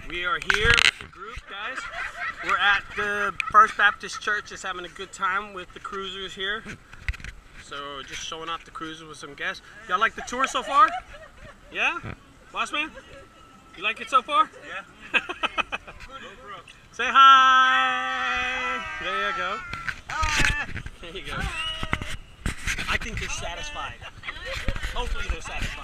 We are here with the group, guys. We're at the First Baptist Church, just having a good time with the cruisers here. So just showing off the cruisers with some guests. Y'all like the tour so far? Yeah? Bossman? You like it so far? Yeah. Say hi! There you go. Hi! There you go. I think they're satisfied. Hopefully they're satisfied.